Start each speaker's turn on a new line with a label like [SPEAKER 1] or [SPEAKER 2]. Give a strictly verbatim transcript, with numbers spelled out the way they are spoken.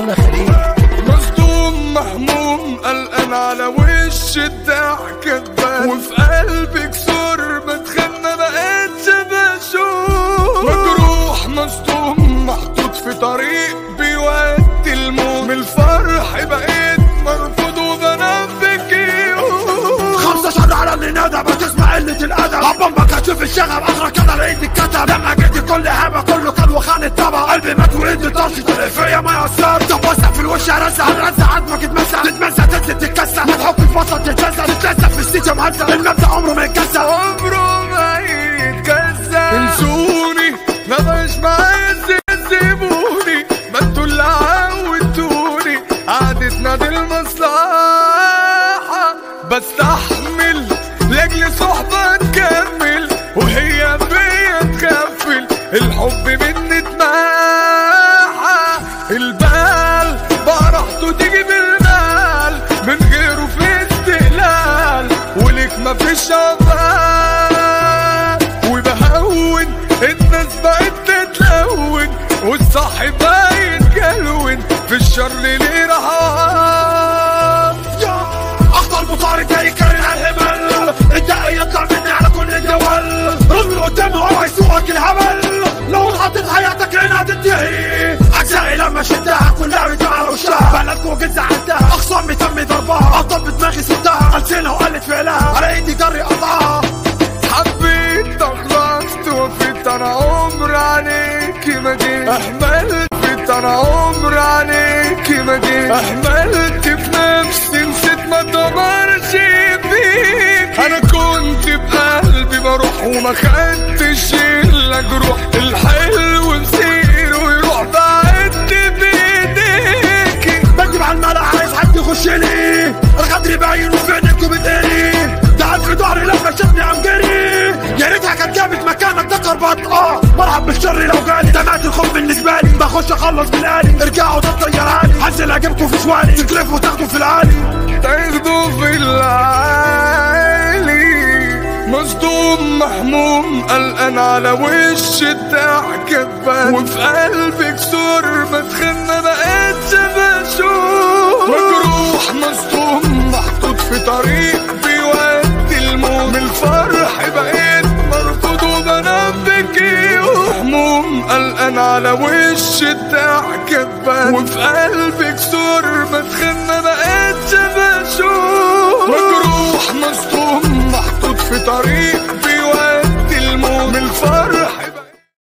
[SPEAKER 1] انا خليل.
[SPEAKER 2] مصدوم مهموم قلقان على وش الضحكة تبان، وفي قلبي كسور بتخنى بقيتش بشوف. مجروح مصدوم محطوط في طريق بيودي الموت، من الفرح بقيت مرفوض وبنفك يوم.
[SPEAKER 3] خمسة شهر على اللي ندى بتسمع قلة الأدب، عبامك هتشوف الشغب آخرك أنا لقيت الكتب. لما جيت كل هبة كله كان وخان الطبع، قلبي مات وإيدي طاشت القفية ما يأثر. طب وسع في الوش هرزع هنرزع عدمك تتمسح تتمزق تنزل تتكسر، تحك في بطل تتلزق تتلزق في السيجا مهزق. المبدأ عمره ما يتكسر
[SPEAKER 2] عمره ما يتكسر. انسوني ما بقاش معايا سيبوني، ما انتوا اللي عودتوني قعدتنا دي المصلحة. بستحمل لاجل صحبة تكمل، وهي فيا تكفل الحب مني اتماحى. البال بقى راحته تيجي بالمال، من غيره في استقلال وليك مفيش عقبال. وبهون الناس بقت تتلون، والصح بقى يتكلون في الشر ليه رهان.
[SPEAKER 3] اخطر مطارد جاي كارن على الهبل، الدقي يطلع مني على كل الدول. رجل قدامه اوعى يسوقك الهبل، لو حطيت حياتك هنا هتنتهي. اجزائي لما شدها كلها بتوع على وشها، بلدك وجيت زعلتها اخصامي تم ضربها. قطب بدماغي سبتها قلتلها وقلت فعلها، على ايدي جري قطعها.
[SPEAKER 2] حبيت خلصت وفيت انا عمر عليكي ما جيت، احملت فيت انا عمر عليكي ما جيت. احملت في نفسي نسيت ما دمرش فيك. انا كنت بقلبي بروح وما خدتش الا جروح، الحلو مسير ويروح بعدت بايديكي.
[SPEAKER 3] بكتب على الملأ عايز حد يخش لي، الغدر باين وفي عينيكوا بتقري. دعت في ظهري لما شافني عم جري، يا ريتها كانت جابت مكانك ده كربط. اه مرحب بالشر لو جالي، دمعت الخوف بالنسبه لي بخش اخلص بالآلي. ارجعوا ده الطيراني هنزل اجيبكوا في شوالي، تكلفوا وتاخدوا في العالي
[SPEAKER 2] تاخدوا في العالي. مصدوم مهموم قلقان على وش الضحكة تبان، وفي قلبي كسور بتخنى بقيتش بشوف. مجروح مصدوم محطوط في طريق بيودي الموت، من الفرح بقيت مرفوض وبنفك يوم. هموم قلقان على وش الضحكة تبان، وفي قلبي كسور بتخنى بقيت